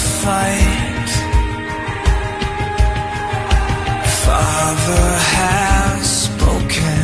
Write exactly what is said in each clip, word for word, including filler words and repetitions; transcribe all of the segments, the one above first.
fight. Father has spoken.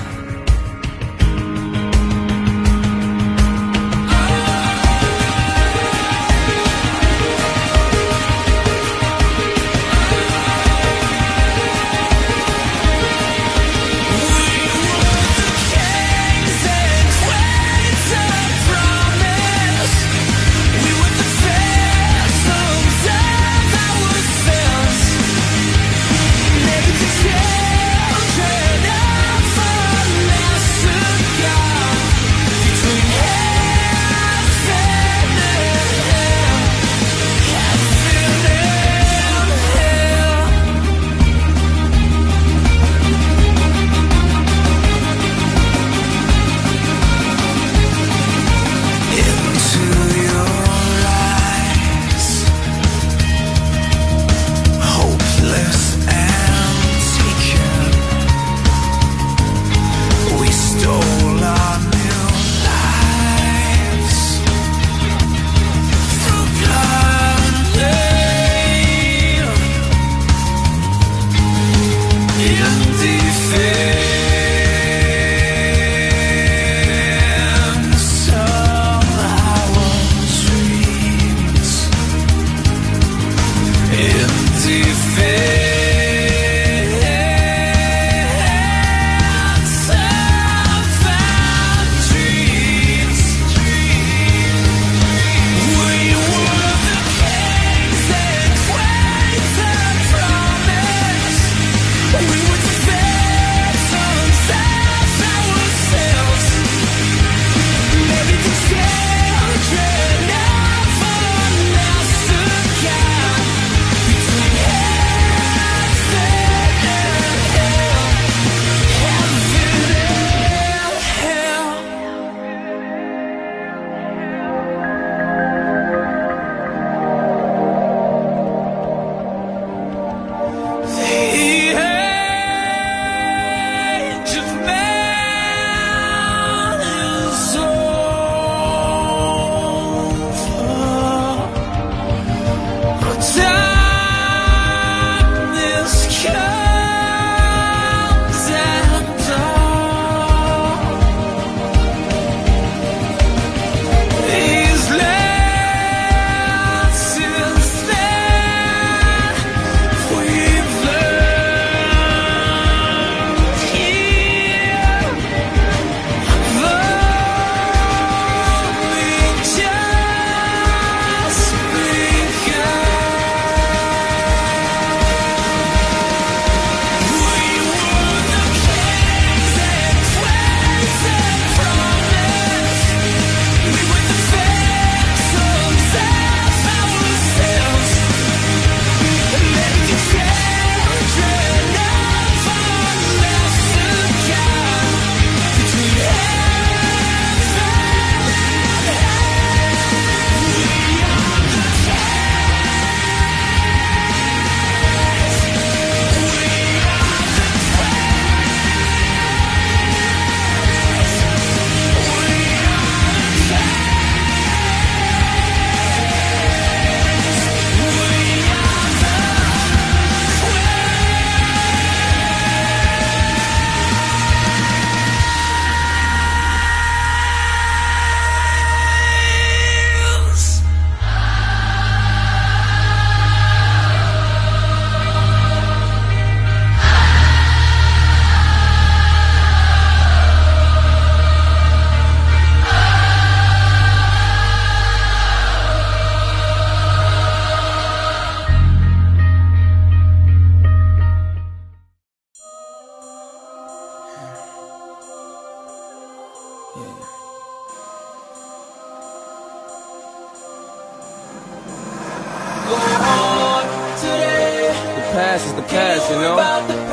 Past is the past, you know?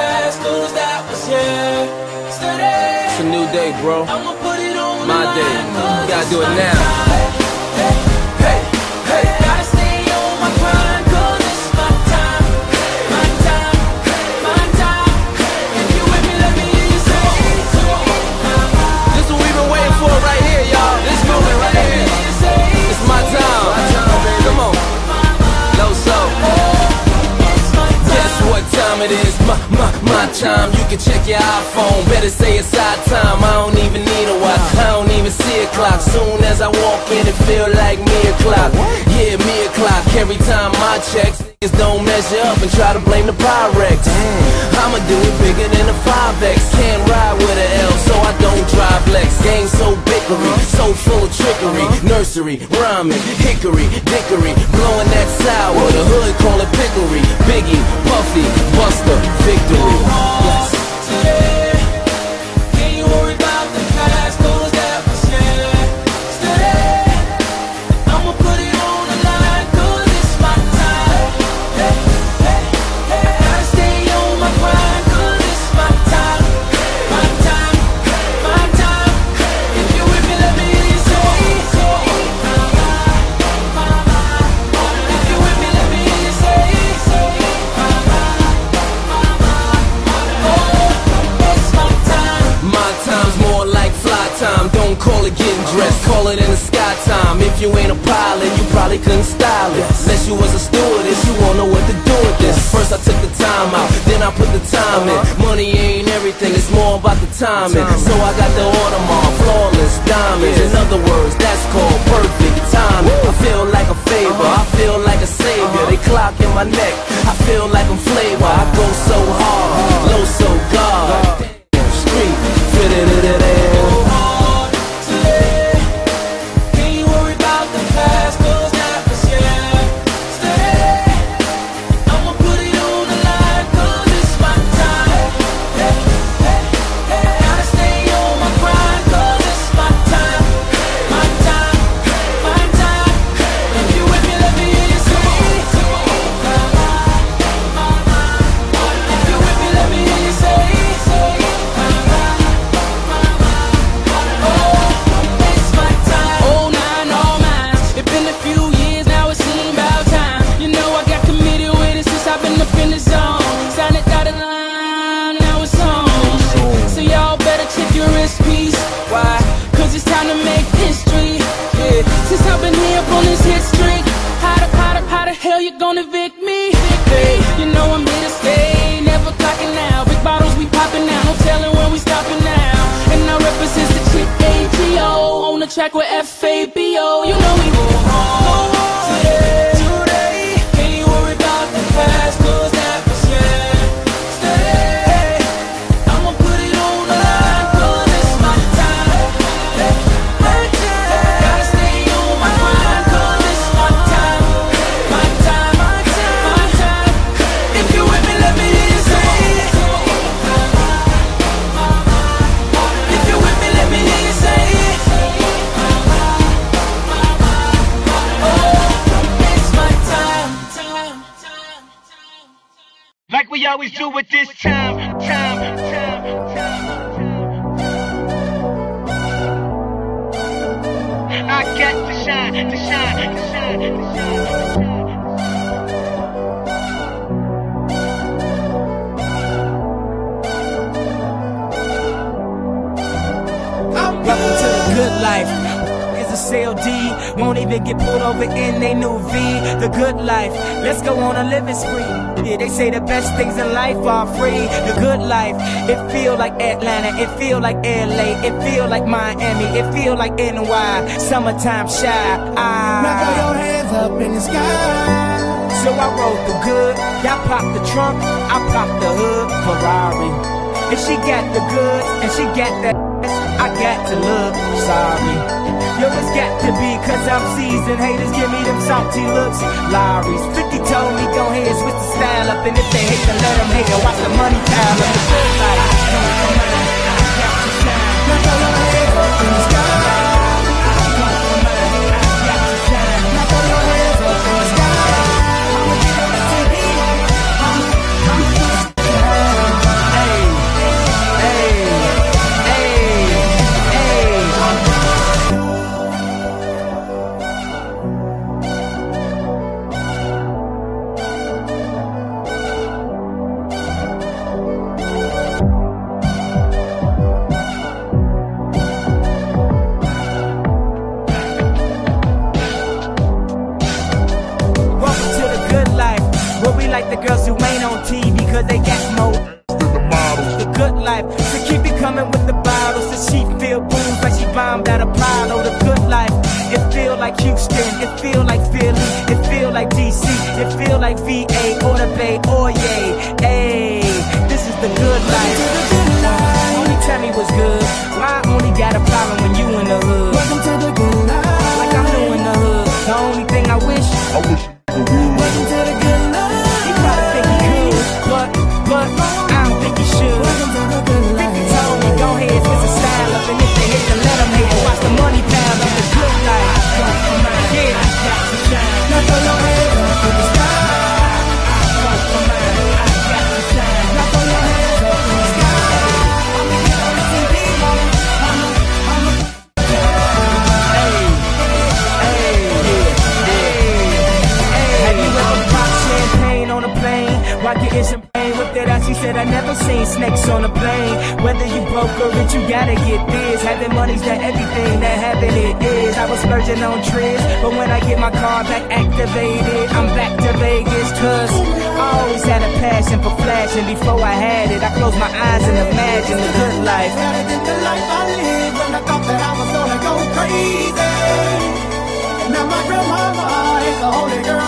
It's a new day, bro. My day. You gotta do it now. Hey, hey, hey. Gotta stay on my grind, 'cause it's my time. My time, my time. If you with me, let me hear you say. This is what we've been waiting for right here, y'all. This moment right here. It's my time. Come on. time it is? My, my, my time. You can check your iPhone. Better say it's our time. I don't even need a watch. I don't even see a clock. Soon as I walk in, it feel like me o'clock. Yeah, me o'clock. Every time I check, niggas don't measure up and try to blame the Pyrex. I'ma do it bigger than a five X. Can't ride with an L, so I don't drive Lex. Game so bickery, so full of trickery. Nursery, rhyming, hickory, dickory, blowing that sour. The hood call it pickery. Biggie, Puffy, Buster, victory. Yes. Don't call it getting dressed, call it in the sky time. If you ain't a pilot, you probably couldn't style it. Unless you was a stewardess, you won't know what to do with this. First I took the time out, then I put the time in. Money ain't everything, it's more about the timing. So I got the Audemars, flawless diamonds. In other words, that's called perfect timing. I feel like a favor, I feel like a savior. They clock in my neck, I feel like I'm flavor. I go so hard, low so God. Street, fit it in it. Gonna evict me, hey, you know I'm here to stay. Never clocking out, big bottles we popping now. No telling when we stopping now. And I represent the chick A G O on the track with F A B O. You know we go hard today, today. Can't you worry about the past, cause that was yesterday. I'ma put it on the line, cause it's my time. My time. Gotta stay on my grind, cause it's my time. My time. Like we always do at this time, time, time, time. I got to shine, to shine, to shine, to shine. Welcome to the good life. It's a C L D, won't even get pulled over in they new V. The good life, let's go on a living spree. Yeah, they say the best things in life are free. The good life, it feel like Atlanta, it feel like L A, it feel like Miami, it feel like N Y. Summertime shy. Ah. Now throw your hands up in the sky. So I wrote the good, y'all pop the trunk, I pop the hood, Ferrari. If she got the goods and she got that, I got to look sorry. Yo, it's got to be cause I'm seasoned. Haters give me them salty looks. Lowry's fifty told me go ahead, switch the style up. And if they hate, then let them hate and watch the money pile up. The good life, I got to shine. Now throw your hands up in the sky. Now throw your hands up in the sky. I'ma get up to the beat. I'ma get up to the Hey, hey, hey, hey. like the girls who ain't on T V, cause they got more the good life. So keep it coming with the bottles. So she feel booze like she bombed out a Apollo. The good life. It feel like Houston, it feel like Philly, it feel like D C, it feel like V A or the Bay, oh yeah. Hey, this is the good life. Only tell me what's good. Why I only got a problem when you in the hood? Welcome to the good life. Like I'm new in the hood. The only thing I wish, I wish Welcome to the good life. you probably think he could, but, but I don't think he should. Welcome to the good life. fifty told me, go ahead, switch the style up, and if they hit, then let them hit. Watch the money pile up, the good life. Yeah, Now throw your hands up to the sky. Now throw your hands up to the sky. I'ma get on the T V, mama. I'ma, I'ma. hey, hey, hey. Have you ever popped champagne on a plane? While getting some pain with it out, she said I never seen snakes on a plane. Whether you broke or rich, you gotta get this. Having money's that everything that having it is. I was splurging on trips, but when I get my car back activated, I'm back to Vegas. Cause I always had a passion for flashing. Before I had it, I closed my eyes and imagined the good life. Better than the life I lived when I thought that I was gonna go crazy. And now my grandmama is the only girl